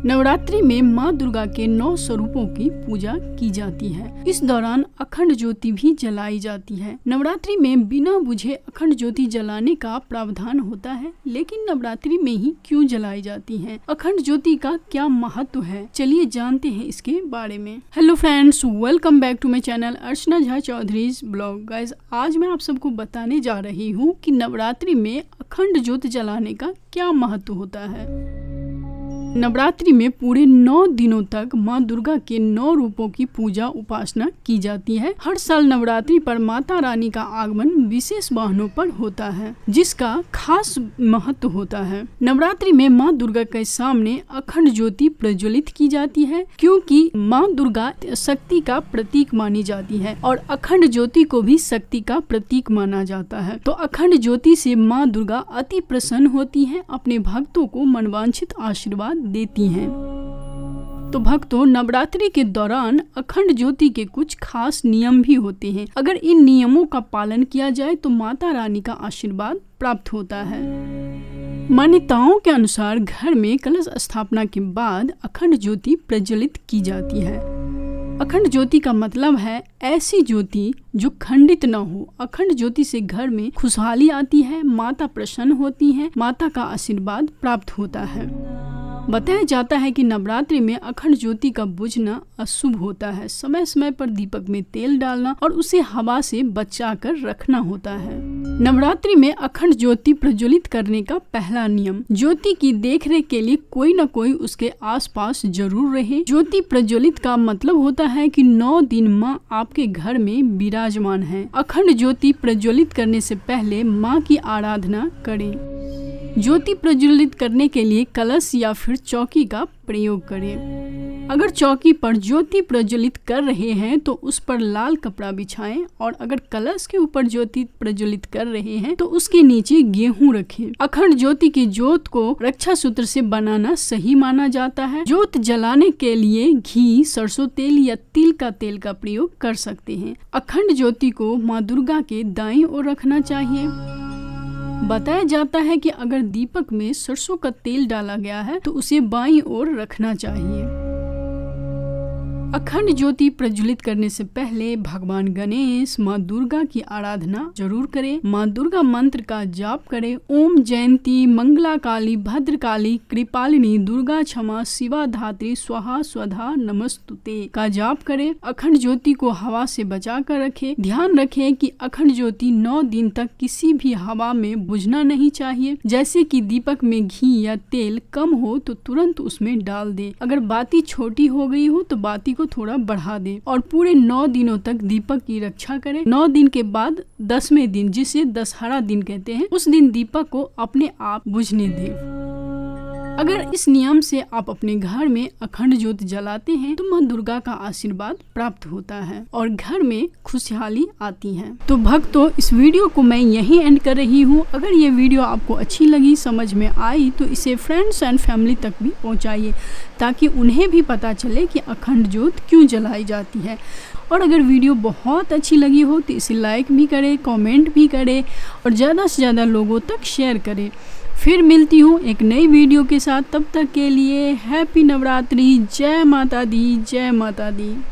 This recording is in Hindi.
नवरात्रि में माँ दुर्गा के 9 स्वरूपों की पूजा की जाती है। इस दौरान अखंड ज्योति भी जलाई जाती है। नवरात्रि में बिना बुझे अखंड ज्योति जलाने का प्रावधान होता है, लेकिन नवरात्रि में ही क्यों जलाई जाती है? अखंड ज्योति का क्या महत्व है? चलिए जानते हैं इसके बारे में। Hello friends, welcome back to my channel Archana Jha Chaudhary's blog. Guys, आज मैं आप सबको बताने जा रही हूँ कि नवरात्रि में अखंड ज्योति जलाने का क्या महत्व होता है। नवरात्रि में पूरे 9 दिनों तक माँ दुर्गा के 9 रूपों की पूजा उपासना की जाती है। हर साल नवरात्रि पर माता रानी का आगमन विशेष वाहनों पर होता है, जिसका खास महत्व होता है। नवरात्रि में माँ दुर्गा के सामने अखंड ज्योति प्रज्वलित की जाती है, क्योंकि माँ दुर्गा शक्ति का प्रतीक मानी जाती है और अखंड ज्योति को भी शक्ति का प्रतीक माना जाता है। तो अखंड ज्योति से माँ दुर्गा अति प्रसन्न होती है, अपने भक्तों को मनवांछित आशीर्वाद देती हैं। तो भक्तों, नवरात्रि के दौरान अखंड ज्योति के कुछ खास नियम भी होते हैं। अगर इन नियमों का पालन किया जाए तो माता रानी का आशीर्वाद प्राप्त होता है। मान्यताओं के अनुसार घर में कलश स्थापना के बाद अखंड ज्योति प्रज्वलित की जाती है। अखंड ज्योति का मतलब है ऐसी ज्योति जो खंडित न हो। अखंड ज्योति से घर में खुशहाली आती है, माता प्रसन्न होती है, माता का आशीर्वाद प्राप्त होता है। बताया जाता है कि नवरात्रि में अखंड ज्योति का बुझना अशुभ होता है। समय समय पर दीपक में तेल डालना और उसे हवा से बचाकर रखना होता है। नवरात्रि में अखंड ज्योति प्रज्वलित करने का पहला नियम, ज्योति की देखरेख के लिए कोई न कोई उसके आसपास जरूर रहे। ज्योति प्रज्वलित का मतलब होता है कि 9 दिन माँ आपके घर में विराजमान है। अखंड ज्योति प्रज्वलित करने से पहले माँ की आराधना करें। ज्योति प्रज्वलित करने के लिए कलश या फिर चौकी का प्रयोग करें। अगर चौकी पर ज्योति प्रज्वलित कर रहे हैं तो उस पर लाल कपड़ा बिछाएं, और अगर कलश के ऊपर ज्योति प्रज्वलित कर रहे हैं तो उसके नीचे गेहूं रखें। अखंड ज्योति की ज्योत को रक्षा सूत्र से बनाना सही माना जाता है। ज्योत जलाने के लिए घी, सरसों तेल या तिल का तेल का प्रयोग कर सकते हैं। अखंड ज्योति को माँ दुर्गा के दाईं ओर रखना चाहिए। बताया जाता है कि अगर दीपक में सरसों का तेल डाला गया है तो उसे बाईं ओर रखना चाहिए। अखंड ज्योति प्रज्वलित करने से पहले भगवान गणेश, माँ दुर्गा की आराधना जरूर करें। माँ दुर्गा मंत्र का जाप करें। ओम जयंती मंगला काली भद्रकाली कृपालिनी दुर्गा क्षमा शिवा धात्री स्वाहा स्वधा नमस्तुते का जाप करें। अखंड ज्योति को हवा से बचा कर रखें। ध्यान रखें कि अखंड ज्योति 9 दिन तक किसी भी हवा में बुझना नहीं चाहिए। जैसे कि दीपक में घी या तेल कम हो तो तुरंत उसमें डाल दें। अगर बाती छोटी हो गई हो तो बाती को थोड़ा बढ़ा दें और पूरे 9 दिनों तक दीपक की रक्षा करें। 9 दिन के बाद 10वें दिन, जिसे दशहरा दिन कहते हैं, उस दिन दीपक को अपने आप बुझने दें। अगर इस नियम से आप अपने घर में अखंड ज्योति जलाते हैं तो माँ दुर्गा का आशीर्वाद प्राप्त होता है और घर में खुशहाली आती है। तो भक्तों, इस वीडियो को मैं यहीं एंड कर रही हूँ। अगर ये वीडियो आपको अच्छी लगी, समझ में आई, तो इसे फ्रेंड्स एंड फैमिली तक भी पहुँचाइए, ताकि उन्हें भी पता चले कि अखंड ज्योति क्यों जलाई जाती है। और अगर वीडियो बहुत अच्छी लगी हो तो इसे लाइक भी करें, कमेंट भी करें और ज़्यादा से ज़्यादा लोगों तक शेयर करें। फिर मिलती हूँ एक नई वीडियो के साथ। तब तक के लिए हैप्पी नवरात्रि। जय माता दी, जय माता दी।